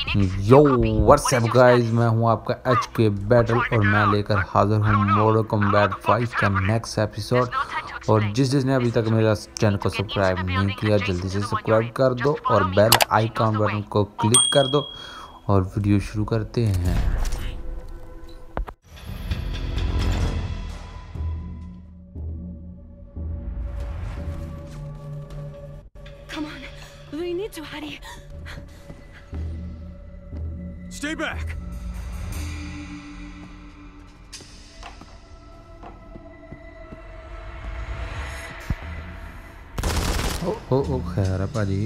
यो WhatsApp guys, मैं हूं आपका HK बैटल और मैं लेकर हाजिर हूं मॉडल कॉम्बैट 5 का नेक्स्ट एपिसोड। और जिसने अभी तक मेरा चैनल को सब्सक्राइब नहीं किया जल्दी से सब्सक्राइब कर दो और बेल आइकॉन बटन को क्लिक कर दो और वीडियो शुरू करते हैं। Come on, we need to hurry. Stay back. ओ खैर है भाजी।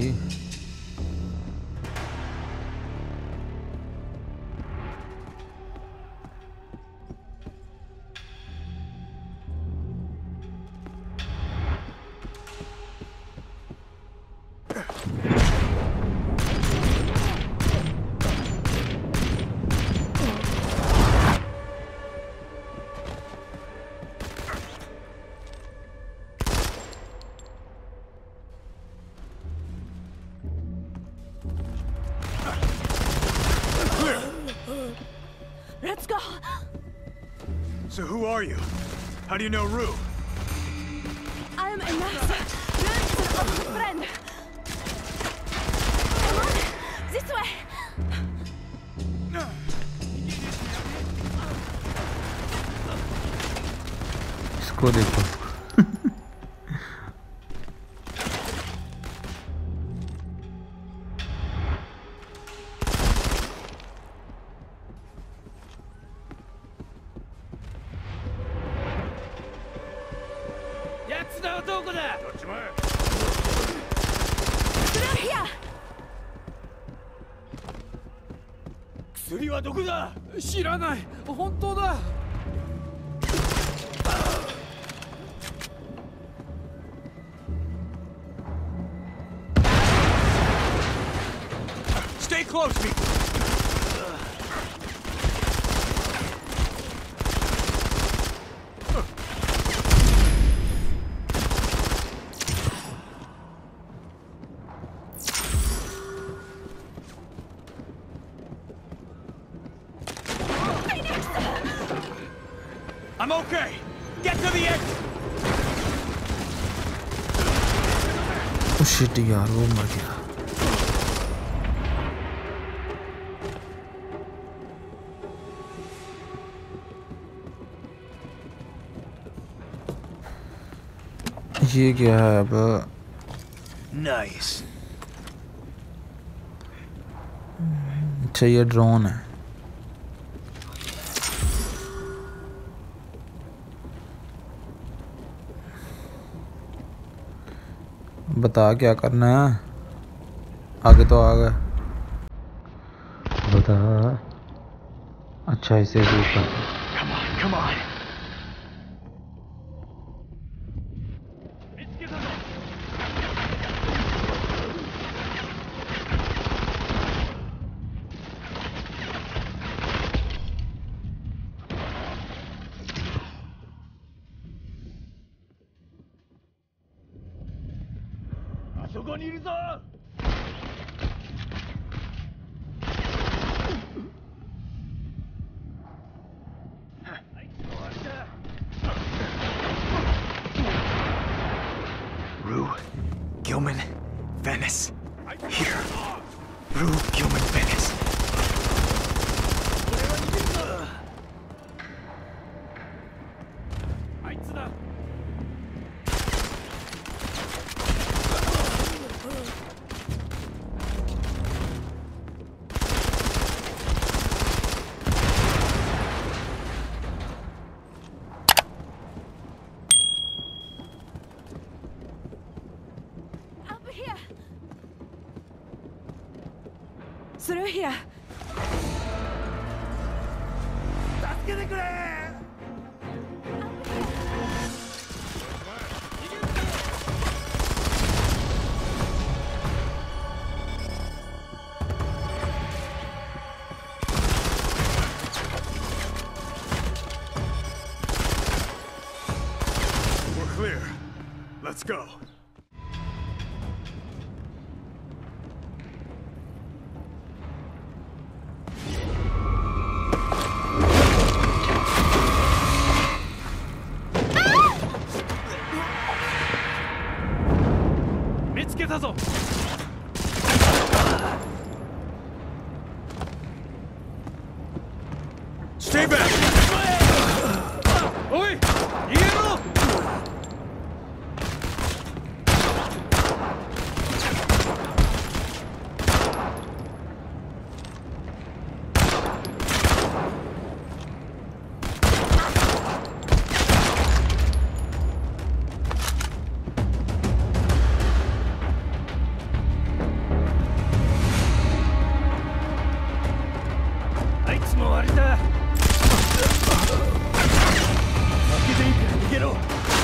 Let's go. So who are you? How do you know Rue? I am Ines. Rue is an old friend. Come on, this way. इसको देखो। Through here. 薬はどこだ？知らない。本当だ。Stay close, people. I'm okay. Get to the exit. Oh shit यार, वो मर गया। ये क्या है अब? Nice. अच्छा, ये ड्रोन है। बता क्या करना है? आगे तो आ गए। बता। अच्छा, इसे शूट कर। Come on, come on. Rue Gilman Venice. Here. Rue Gilman Venice. Up here. Through here. We're clear. Let's go. ぞ。Stay back! おい、逃げろ！あいつも終わりだ。負けていいから逃げろ。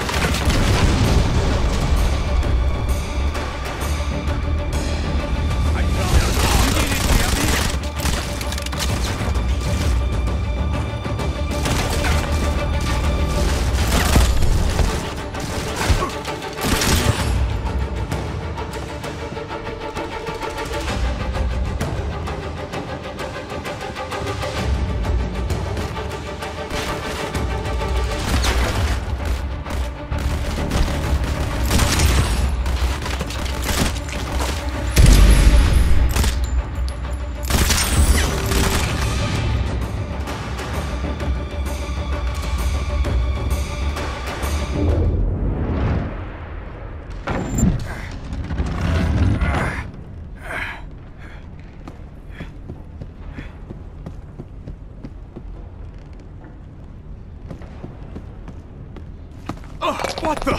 あいつら逃げれってやべえ。What the?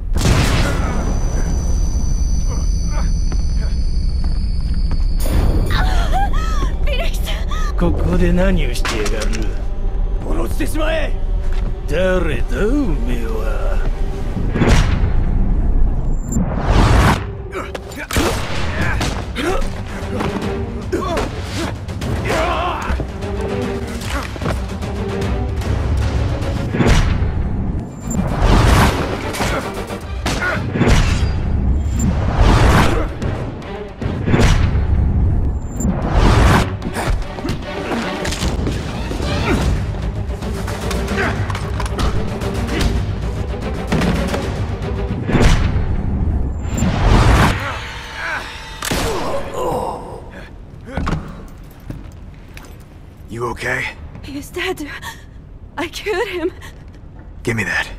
ここで何をしてやがる。殺してしまえ。誰だおめえは。You okay? He is dead. I killed him. Give me that.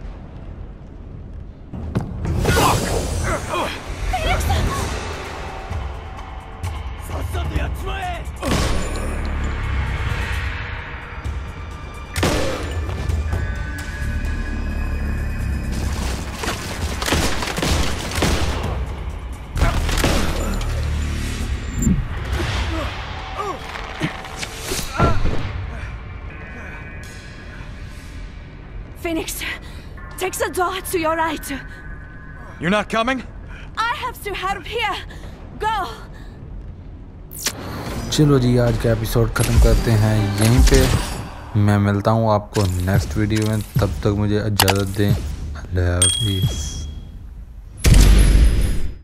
Phoenix! さっさとやっちまえ。 Phoenix, take the door to your right. You're not coming? I have to help here. Go. चलो जी, आज का एपिसोड ख़त्म करते हैं यहीं पे। मैं मिलता हूँ आपको नेक्स्ट वीडियो में, तब तक मुझे इजाज़त दें। अल्लाह हाफिज़।